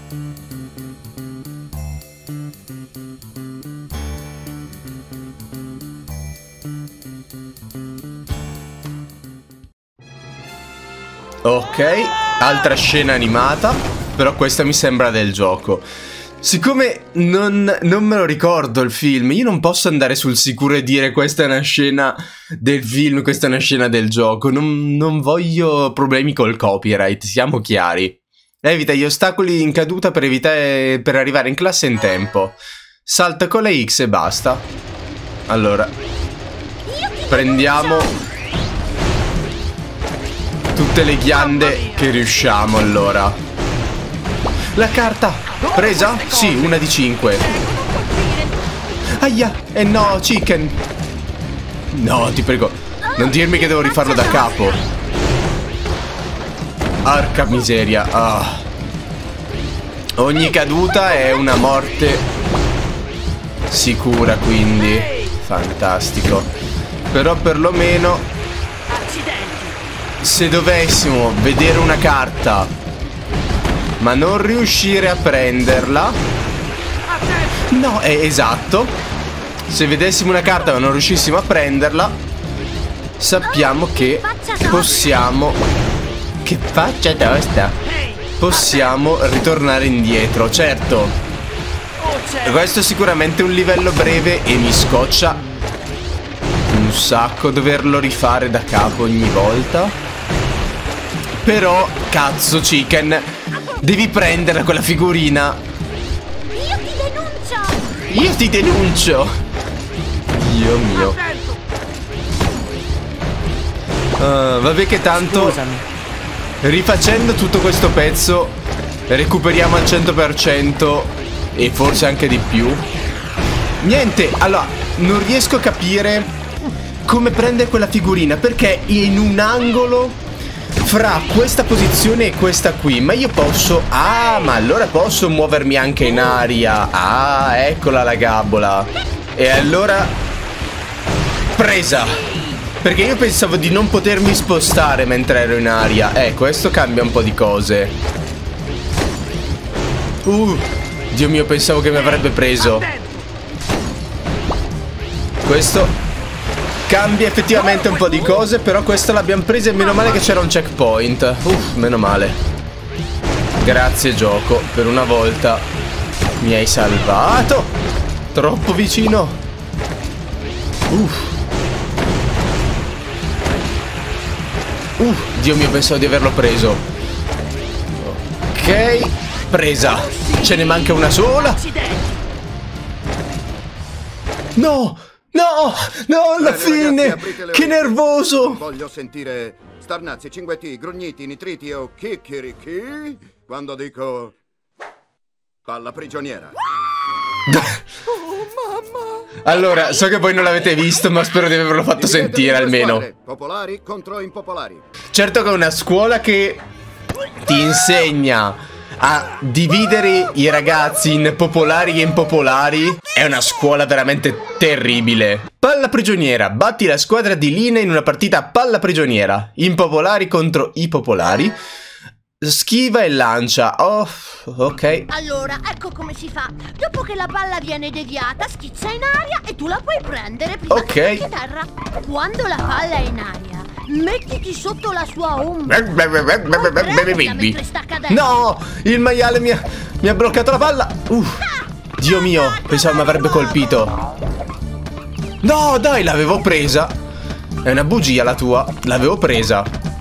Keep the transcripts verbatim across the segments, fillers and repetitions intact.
Ok, altra scena animata, però questa mi sembra del gioco. Siccome non, non me lo ricordo il film, io non posso andare sul sicuro e dire questa è una scena del film, questa è una scena del gioco. Non, non voglio problemi col copyright, siamo chiari. Evita gli ostacoli in caduta per evitare per arrivare in classe in tempo. Salta con la X e basta. Allora, prendiamo tutte le ghiande che riusciamo, allora. La carta! Presa? Sì, una di cinque. Aia! E eh no, chicken! No, ti prego, non dirmi che devo rifarlo da capo. Arca miseria. Ah. Ogni caduta è una morte sicura, quindi fantastico. Però perlomeno, se dovessimo vedere una carta ma non riuscire a prenderla, no, è esatto. Se vedessimo una carta ma non riuscissimo a prenderla, sappiamo che possiamo, che faccia tosta, possiamo ritornare indietro. Certo, questo è sicuramente un livello breve e mi scoccia un sacco doverlo rifare da capo ogni volta. Però, cazzo, chicken, devi prendere quella figurina. Io ti denuncio. Io ti denuncio. Dio mio. Uh, vabbè che tanto, scusami, rifacendo tutto questo pezzo recuperiamo al cento per cento e forse anche di più. Niente, allora, non riesco a capire come prendere quella figurina, perché è in un angolo fra questa posizione e questa qui. Ma io posso... Ah, ma allora posso muovermi anche in aria. Ah, eccola la gabola. E allora... Presa. Perché io pensavo di non potermi spostare mentre ero in aria. Eh, questo cambia un po' di cose. Uh, Dio mio, pensavo che mi avrebbe preso. Questo cambia effettivamente un po' di cose, però questa l'abbiamo presa e meno male che c'era un checkpoint. Uff, meno male. Grazie gioco, per una volta mi hai salvato. Troppo vicino. Uff. Uff, Dio mio, pensavo di averlo preso. Ok, presa. Ce ne manca una sola. No! No, no, alla Bene, fine, ragazzi, che nervoso. Voglio sentire starnazzi, cinguetti, grugniti, nitriti o chicchirichi quando dico palla prigioniera. Oh, mamma. Allora, so che voi non l'avete visto, ma spero di averlo fatto sentire almeno. Squadre, popolari contro impopolari. Certo che è una scuola che ti insegna a dividere i ragazzi in popolari e impopolari. È una scuola veramente terribile. Palla prigioniera. Batti la squadra di Lina in una partita a palla prigioniera. Impopolari contro i popolari. Schiva e lancia. Oh, ok. Allora, ecco come si fa. Dopo che la palla viene deviata, schizza in aria e tu la puoi prendere prima Ok. che tocchi terra. Quando la palla è in aria, mettiti sotto la sua ombra. mentre sta cadendo. No, il maiale mi ha, mi ha bloccato la palla. Uff. Dio mio, pensavo mi avrebbe colpito. No, dai, l'avevo presa. È una bugia la tua. L'avevo presa.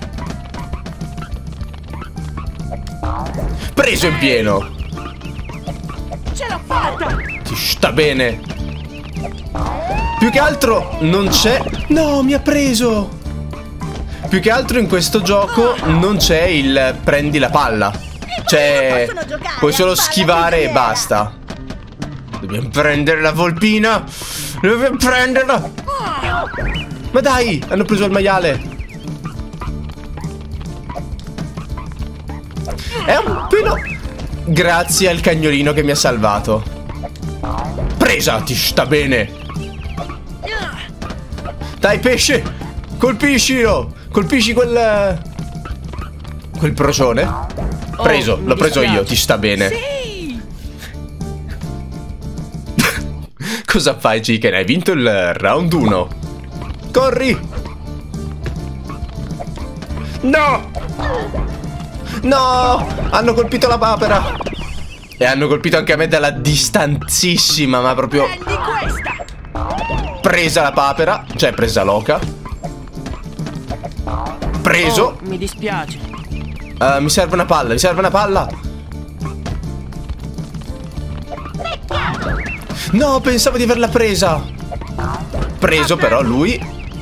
Preso in pieno. Ce l'ho fatta. Ti sta bene. Più che altro non c'è... No, mi ha preso. Più che altro in questo gioco non c'è il prendi la palla. Cioè, puoi solo schivare e basta. Dobbiamo prendere la volpina. Dobbiamo prenderla. Ma dai, hanno preso il maiale. È un pelo... Grazie al cagnolino che mi ha salvato. Presa, ti sta bene. Dai, pesce, colpiscilo. Colpisci quel... Quel procione. Preso, l'ho preso io, ti sta bene. Cosa fai, Chicken? Hai vinto il round uno. Corri! No! No! Hanno colpito la papera! E hanno colpito anche a me dalla distanzissima, ma proprio... Prendi questa! Presa la papera. Cioè, presa l'oca. Preso. Oh, mi dispiace. Uh, mi serve una palla, mi serve una palla. No, pensavo di averla presa. Preso però lui.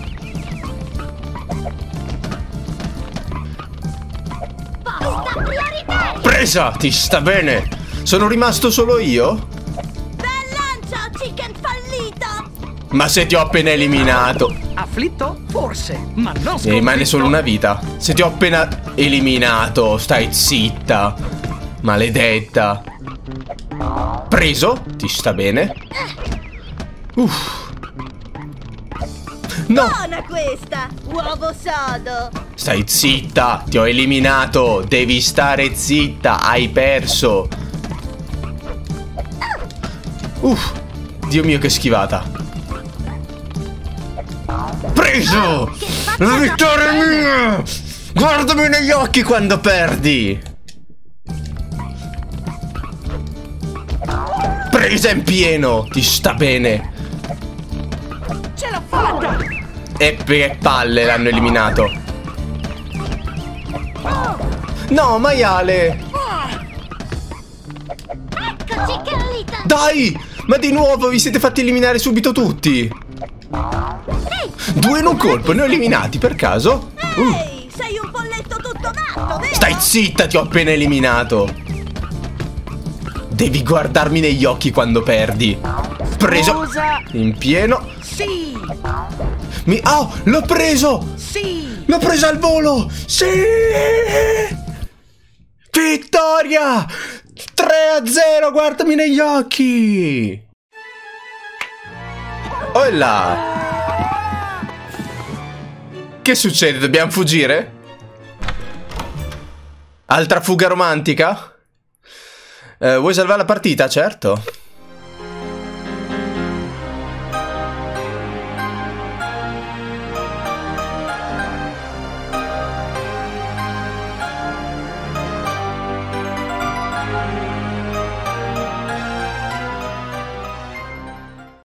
Presa, ti sta bene. Sono rimasto solo io? Bel lancio, Chicken fallito! Ma se ti ho appena eliminato. Afflitto? Forse, ma non sconfitto. Mi rimane solo una vita. Se ti ho appena eliminato, stai zitta. Maledetta. Preso? Ti sta bene? Uff. No! Buona questa! Uovo sodo! Stai zitta, ti ho eliminato. Devi stare zitta, hai perso. Uff. Dio mio che schivata. Preso! La vittoria è mia! Guardami negli occhi quando perdi! Presa in pieno! Ti sta bene! Ce l'ho fatta! E che palle l'hanno eliminato! No, maiale! Ecco, Chicken Little! Dai! Ma di nuovo vi siete fatti eliminare subito tutti! Due in un colpo, ne ho eliminati per caso? Uh. Ehi, sei un polletto tutto matto, vero? Stai zitta, ti ho appena eliminato! Devi guardarmi negli occhi quando perdi! Preso! Scusa. In pieno! Sì! Mi... Oh, l'ho preso! Sì! L'ho preso al volo! Sì! Vittoria! tre a zero, guardami negli occhi! Oh là! Che succede? Dobbiamo fuggire? Altra fuga romantica? Eh, vuoi salvare la partita? Certo.